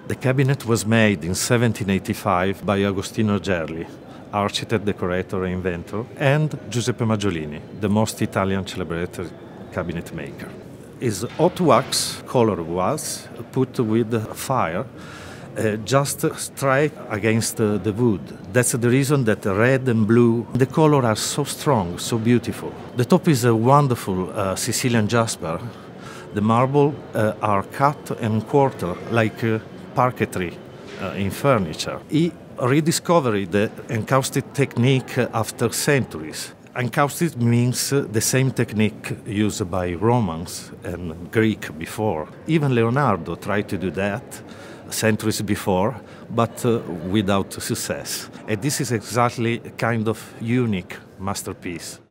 The cabinet was made in 1785 by Agostino Gerli, architect, decorator, inventor, and Giuseppe Maggiolini, the most Italian celebrated cabinet maker. His hot wax color was put with fire just straight against the wood. That's the reason that red and blue, the color are so strong, so beautiful. The top is a wonderful Sicilian jasper. The marble are cut and quartered like parquetry in furniture. He rediscovered the encaustic technique after centuries. Encaustic means the same technique used by Romans and Greek before. Even Leonardo tried to do that centuries before, but without success. And this is exactly a kind of unique masterpiece.